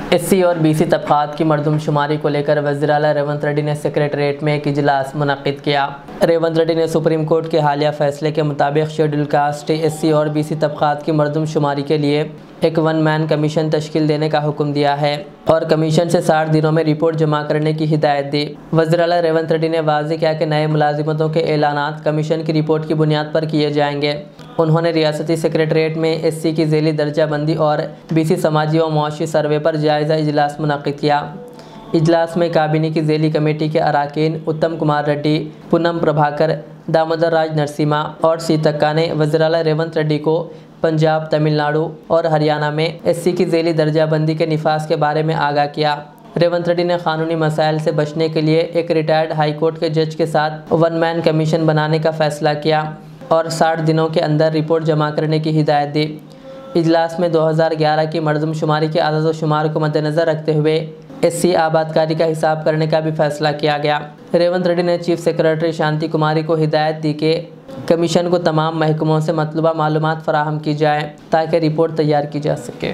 SC और BC तबकात की मरदमशुमारी को लेकर वज़ीर आला रेवंत रेड्डी ने सेक्रेटरीट में एक इजलास मुनक़्क़िद किया। रेवंत रेड्डी ने सुप्रीम कोर्ट के हालिया फैसले के मुताबिक शेड्यूल कास्ट, एससी और बीसी तबकात की मरदमशुमारी के लिए एक वन मैन कमीशन तश्कील देने का हुक्म दिया है और कमीशन से 60 दिनों में रिपोर्ट जमा करने की हिदायत दी। वज़ीर आला रेवंत रेड्डी ने वाज़ेह किया कि नए मुलाजिमतों के ऐलानात कमीशन की रिपोर्ट की बुनियाद पर किए जाएंगे। उन्होंने रियासती सेक्रेटरीट में एससी की ज़ेली दर्जाबंदी और बीसी समाजी व मुआशी सर्वे पर जायज़ा इजलास मुनक़्क़िद किया। इजलास में काबिने की ज़ेली कमेटी के अरकान उत्तम कुमार रेड्डी, पूनम प्रभाकर, दामोदर राज नरसिम्हा और सीतक्का ने वज़ीर आला रेवंत रेड्डी को पंजाब, तमिलनाडु और हरियाणा में एससी की ज़ेली दर्जाबंदी के निफाज के बारे में आगाह किया। रेवंत रेड्डी ने कानूनी मसाइल से बचने के लिए एक रिटायर्ड हाई कोर्ट के जज के साथ वन मैन कमीशन बनाने का फैसला किया और 60 दिनों के अंदर रिपोर्ट जमा करने की हिदायत दी। इजलास में 2011 की मरदमशुमारी के आदद व शुमार को मद्देनज़र रखते हुए एससी आबादकारी का हिसाब करने का भी फैसला किया गया। रेवंत रेड्डी ने चीफ सेक्रेटरी शांति कुमारी को हिदायत दी कि कमीशन को तमाम महकमों से मतलूबा मालूमात फराहम की जाए ताकि रिपोर्ट तैयार की जा सके।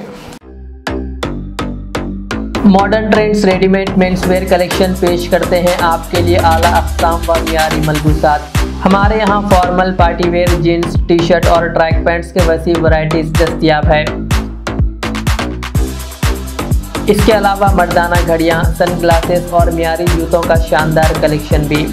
Modern trends readymade menswear collection पेश करते हैं आपके लिए आला अक़साम व मियारी मलबूसात। हमारे यहाँ formal, party wear, jeans, T shirt और ट्रैक पैंट्स के वसी वैरायटीज दस्तयाब है। इसके अलावा मर्दाना घड़ियाँ, सनग्लासेस और मियारी जूतों का शानदार कलेक्शन भी।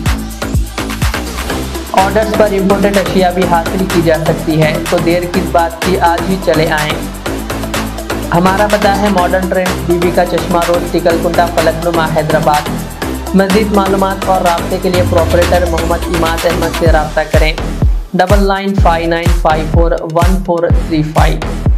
ऑर्डर्स पर इम्पोर्टेड अशिया भी हासिल की जा सकती है, तो देर किस बात की, आज ही चले आएँ। हमारा पता है मॉडर्न ट्रेंड्स, बीबी का चश्मा रोड, टिकलकुंडा, फलकनुमा, हैदराबाद। मज़ीद मालूमात और राब्ते के लिए प्रोपरेटर मोहम्मद इमाद अहमद से रब्ता करें। 9959541435।